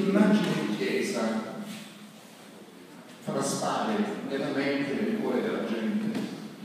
un'immagine di chiesa traspare nella mente e nel cuore della gente.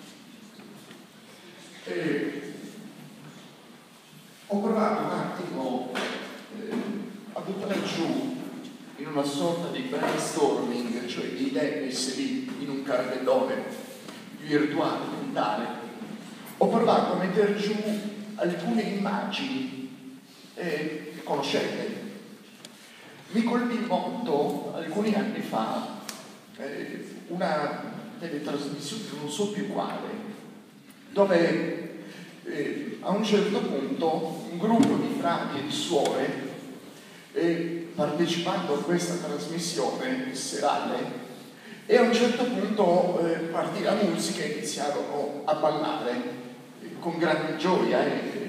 E ho provato un attimo a buttare giù in una sorta di brainstorming, cioè di idee messe lì in un cartellone virtuale, mentale. Ho provato a mettere giù alcune immagini che conoscete. Mi colpì molto alcuni anni fa una delle trasmissioni, non so più quale, dove a un certo punto un gruppo di frati e di suore, partecipando a questa trasmissione serale, e a un certo punto partì la musica e iniziarono a ballare con grande gioia.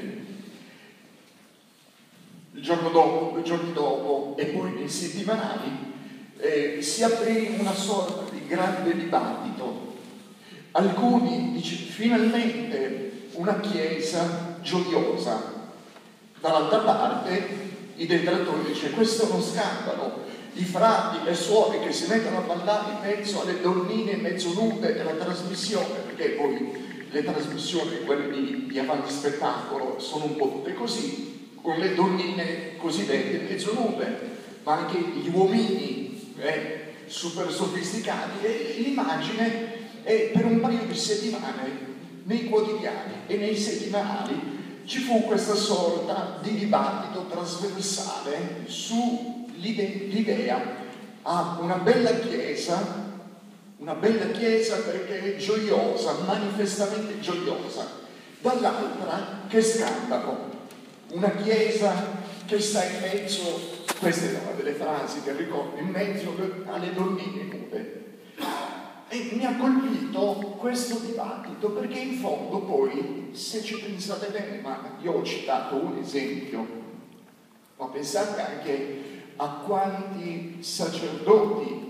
Il giorno dopo, 2 giorni dopo, e poi nei settimanali si aprì una sorta di grande dibattito. Alcuni dicevano finalmente una chiesa gioiosa, dall'altra parte i detrattori dicevano questo è uno scandalo, i frati, le suore che si mettono a ballare in mezzo alle donnine mezzo nude della trasmissione, perché poi le trasmissioni, quelle di avanti spettacolo, sono un po' tutte così, con le donnine cosiddette mezzo nude, ma anche gli uomini super sofisticati. E l'immagine è per un paio di settimane nei quotidiani e nei settimanali ci fu questa sorta di dibattito trasversale sull'idea a una bella chiesa perché è gioiosa, manifestamente gioiosa, dall'altra che scandalo, una chiesa che sta in mezzo, queste sono delle frasi che ricordo, in mezzo alle donnine nude. E mi ha colpito questo dibattito perché in fondo poi, se ci pensate bene, ma io ho citato un esempio, ma pensate anche a quanti sacerdoti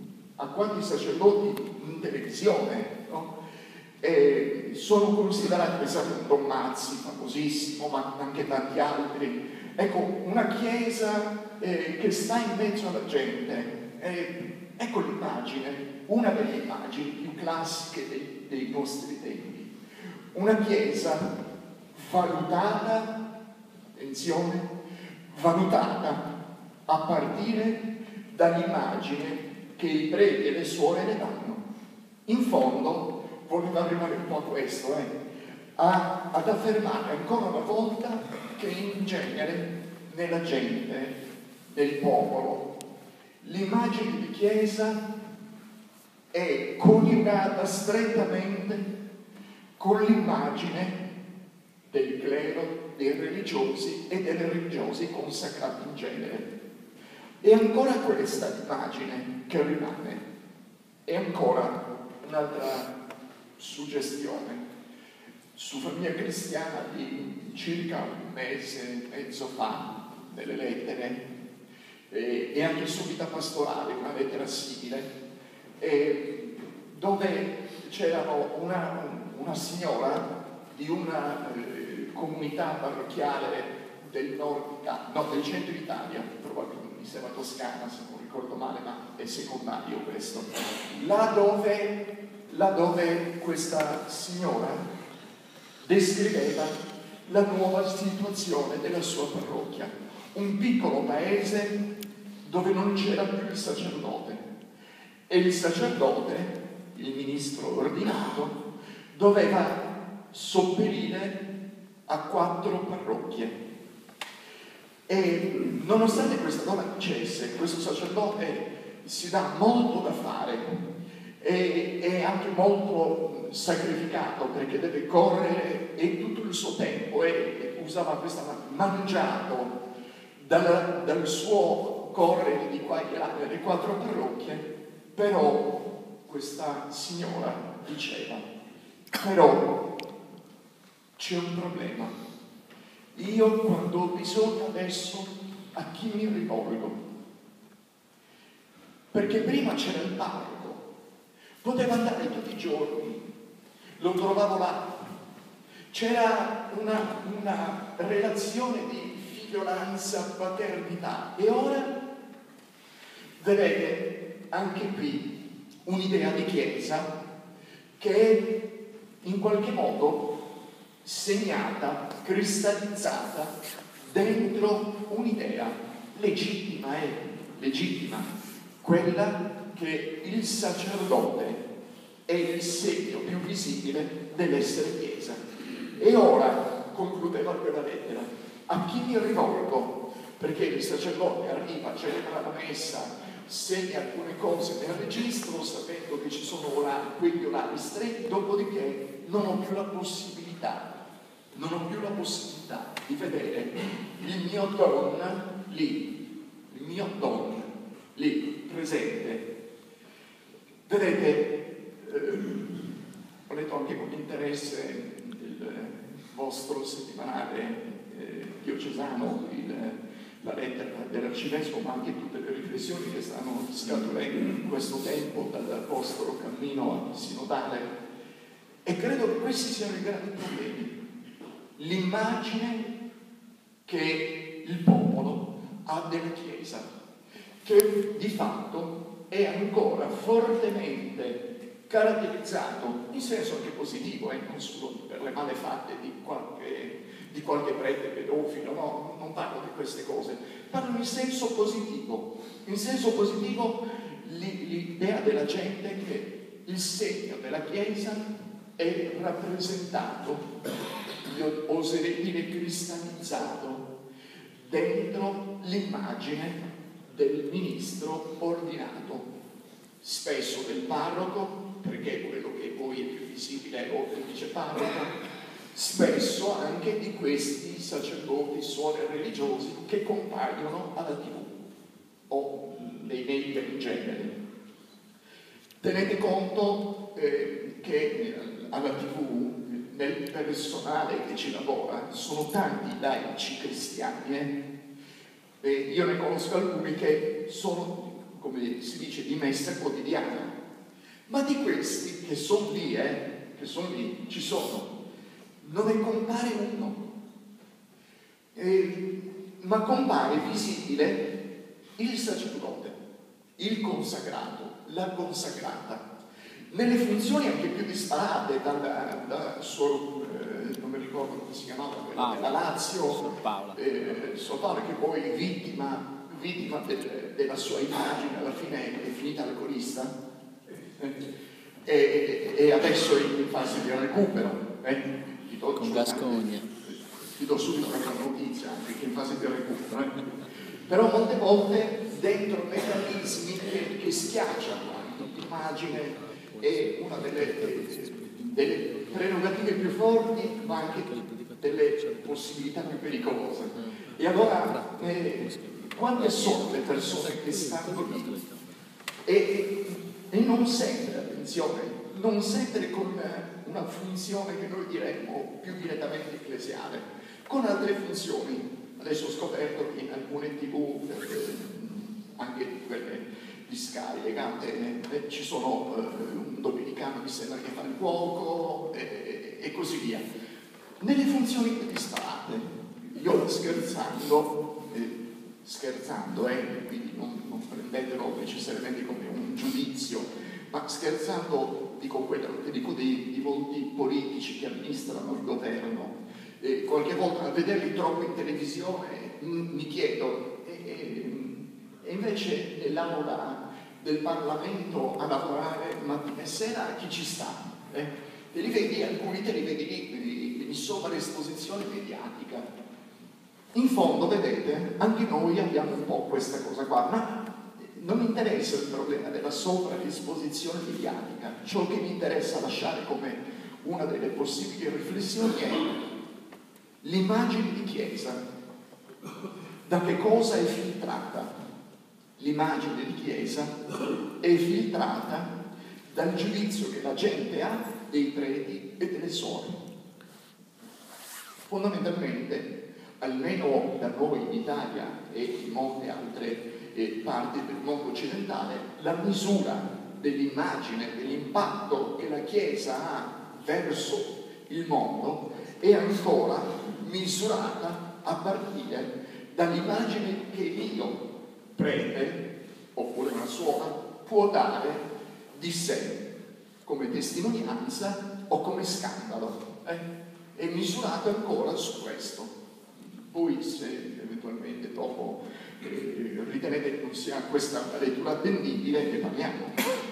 in televisione, no? Sono considerati, pensate a Don Mazzi, famosissimo, ma anche tanti altri. Ecco, una chiesa che sta in mezzo alla gente. Ecco l'immagine, una delle immagini più classiche dei nostri tempi. Una chiesa valutata, attenzione, valutata a partire dall'immagine che i preti e le suore ne danno. In fondo, volevo arrivare un po' a questo, ad affermare ancora una volta che in genere nella gente, nel popolo, l'immagine di chiesa è coniugata strettamente con l'immagine del clero, dei religiosi e delle religiose consacrati in genere. È ancora questa l'immagine che rimane. E ancora un'altra suggestione. Su Famiglia Cristiana di circa un mese e mezzo fa, nelle lettere, e anche su Vita Pastorale, una lettera simile, dove c'era una signora di una comunità parrocchiale del nord Italia, no, del centro Italia, probabilmente mi sembra Toscana se non ricordo male, ma è secondario questo, là dove questa signora descriveva la nuova situazione della sua parrocchia, un piccolo paese dove non c'era più il sacerdote, e il sacerdote, il ministro ordinato, doveva sopperire a 4 parrocchie. E nonostante questa donna dicesse, questo sacerdote si dà molto da fare e è anche molto sacrificato perché deve correre e tutto il suo tempo, e usava questa mangiato dal suo correre di qua e là nelle 4 parrocchie. Però questa signora diceva, però c'è un problema, io quando ho bisogno adesso a chi mi rivolgo? Perché prima c'era il parroco, potevo andare tutti i giorni, lo trovavo là, c'era una relazione di figliolanza, paternità, e ora Vedete, anche qui un'idea di Chiesa che è in qualche modo segnata, cristallizzata dentro un'idea legittima, quella che il sacerdote è il segno più visibile dell'essere Chiesa. E ora concludeva quella lettera. A chi mi rivolgo? Perché il sacerdote arriva, celebra la messa, segna alcune cose nel registro, sapendo che ci sono quegli orari stretti, dopodiché non ho più la possibilità di vedere il mio don lì presente. Vedete, ho letto anche con interesse il vostro settimanale diocesano, la lettera dell'arcivescovo, ma anche tutte le riflessioni che stanno scaturendo in questo tempo dal vostro cammino sinodale, e credo che questi siano i grandi problemi. L'immagine che il popolo ha della Chiesa, che di fatto è ancora fortemente caratterizzato, in senso anche positivo, non solo per le malefatte di qualche prete pedofilo, no, non parlo di queste cose, parlo in senso positivo. In senso positivo l'idea della gente che il segno della Chiesa è rappresentato, io oserei dire cristallizzato, dentro l'immagine del ministro ordinato, spesso del parroco, perché quello che poi è più visibile, o del viceparroco, spesso anche di questi sacerdoti, suore religiosi che compaiono alla TV o nei media in genere. Tenete conto che alla TV, nel personale che ci lavora, sono tanti laici cristiani. Io ne conosco alcuni che sono, come si dice, di messa quotidiana, ma di questi che sono lì, ci sono. Non ne compare uno, ma compare visibile il sacerdote, il consacrato, la consacrata, nelle funzioni anche più disparate, dal suo, non mi ricordo come si chiamava, quella della Lazio, Sor Paola, che poi vittima della sua immagine, alla fine è finita alcolista, e adesso è in fase di recupero. Con Gascogna. Ti do subito una notizia, anche che in fase di recupero. Però molte volte dentro meccanismi che schiacciano l'immagine è una delle prerogative più forti, ma anche delle possibilità più pericolose. E allora, quante sono le persone che stanno lì e non sempre, attenzione, non sempre con una funzione che noi diremmo più direttamente ecclesiale, con altre funzioni. Adesso ho scoperto che in alcune TV, anche quelle di Sky legate, ci sono un domenicano mi sembra che fa il cuoco e così via. Nelle funzioni più disparate, io scherzando, quindi non prendetelo necessariamente come un giudizio, ma scherzando dico quello che dico di molti politici che amministrano il governo. Qualche volta a vederli troppo in televisione mi chiedo, e invece nell'aula del Parlamento a lavorare mattina e sera chi ci sta? Te li vedi, alcuni te li vedi lì in sovraesposizione mediatica. In fondo, vedete, anche noi abbiamo un po' questa cosa qua, ma non mi interessa il problema della sovraesposizione mediatica. Ciò che mi interessa lasciare come una delle possibili riflessioni è l'immagine di Chiesa. Da che cosa è filtrata? L'immagine di Chiesa è filtrata dal giudizio che la gente ha dei preti e delle suore. Fondamentalmente, almeno da noi in Italia e in molte altre parti del mondo occidentale, la misura dell'immagine, dell'impatto che la Chiesa ha verso il mondo è ancora misurata a partire dall'immagine che io, prete, oppure una suora, può dare di sé come testimonianza o come scandalo. È misurato ancora su questo. Voi, se eventualmente dopo ritenete che non sia questa una lettura attendibile, ne parliamo.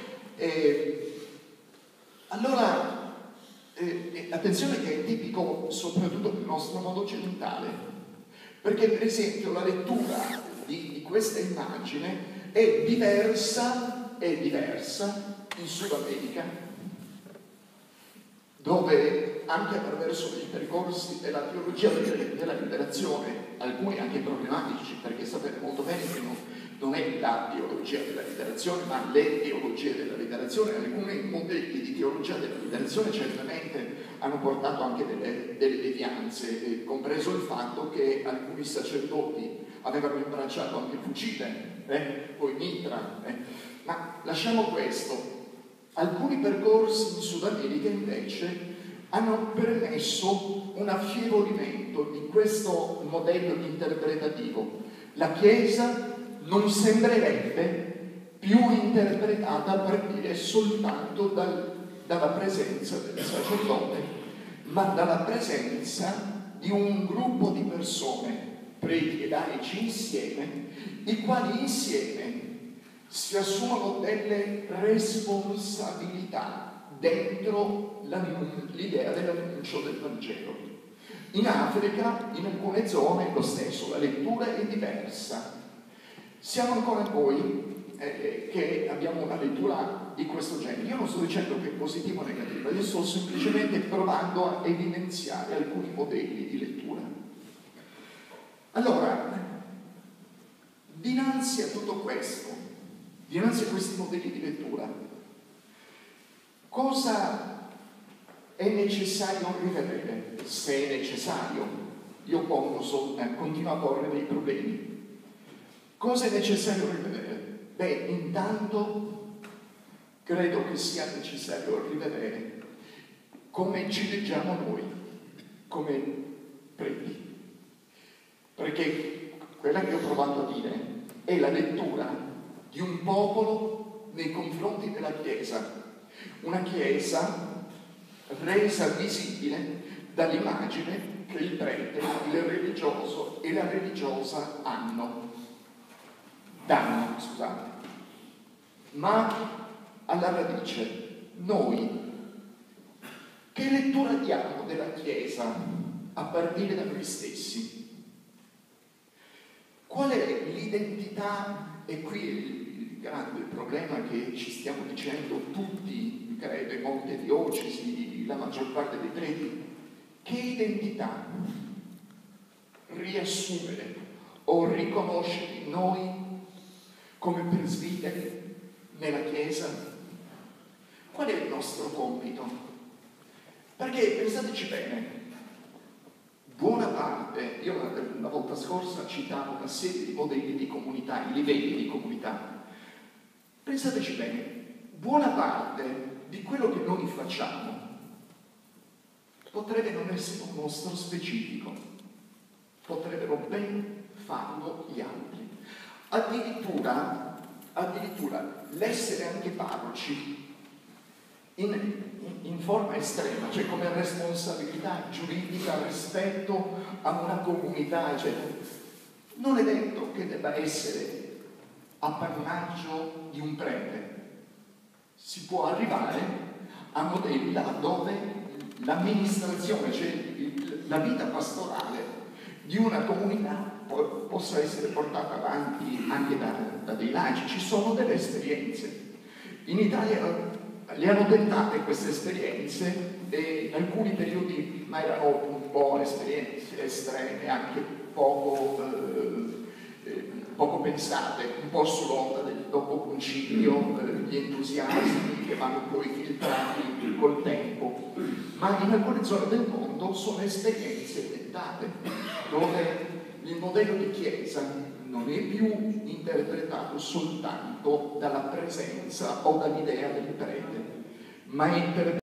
Allora, attenzione che è tipico soprattutto del nostro mondo occidentale, perché per esempio la lettura di questa immagine è diversa in Sud America, dove anche attraverso i percorsi della teologia della liberazione, alcuni anche problematici, perché sapete molto bene che non è la teologia della liberazione, ma le teologie della liberazione. Alcuni modelli di teologia della liberazione certamente hanno portato anche delle devianze, compreso il fatto che alcuni sacerdoti avevano imbracciato anche il fucile, poi mitra. Ma lasciamo questo. Alcuni percorsi in Sud America invece hanno permesso un affievolimento di questo modello interpretativo. La Chiesa non sembrerebbe più interpretata a partire soltanto dalla presenza del sacerdote, ma dalla presenza di un gruppo di persone, preti e laici insieme, i quali insieme si assumono delle responsabilità dentro l'idea dell'annuncio del Vangelo. In Africa, in alcune zone, lo stesso, la lettura è diversa. Siamo ancora noi che abbiamo una lettura di questo genere. Io non sto dicendo che è positivo o negativo, io sto semplicemente provando a evidenziare alcuni modelli di lettura. Allora, dinanzi a tutto questo, dinanzi a questi modelli di lettura, cosa è necessario rivedere? Se è necessario, io continuo a porre dei problemi. Cosa è necessario rivedere? Beh, intanto credo che sia necessario rivedere come ci leggiamo noi, come preti. Perché quella che ho provato a dire è la lettura di un popolo nei confronti della Chiesa, una Chiesa resa visibile dall'immagine che il prete, il religioso e la religiosa danno, scusate. Ma alla radice, noi che lettura diamo della Chiesa a partire da noi stessi? Qual è l'identità? E qui il grande problema che ci stiamo dicendo tutti, credo, in molte diocesi, la maggior parte dei preti: che identità riassumere o riconoscere in noi come presbiteri nella Chiesa? Qual è il nostro compito? Perché pensateci bene, buona parte, io la volta scorsa citavo una serie di modelli di comunità, i livelli di comunità. Pensateci bene, buona parte di quello che noi facciamo potrebbe non essere un nostro specifico, potrebbero ben farlo gli altri. Addirittura l'essere anche parroci in forma estrema, cioè come responsabilità giuridica rispetto a una comunità, eccetera, non è detto che debba essere appannaggio di un prete. Si può arrivare a modelli dove l'amministrazione, cioè la vita pastorale di una comunità possa essere portata avanti anche da dei laici. Ci sono delle esperienze. In Italia le hanno tentate queste esperienze in alcuni periodi, ma erano un po' esperienze estreme, anche poco pensate, un po' sull'onda del dopo concilio, gli entusiasmi che vanno poi filtrati col tempo. Ma in alcune zone del mondo sono esperienze tentate, dove il modello di Chiesa non è più interpretato soltanto dalla presenza o dall'idea del prete, ma è interpretato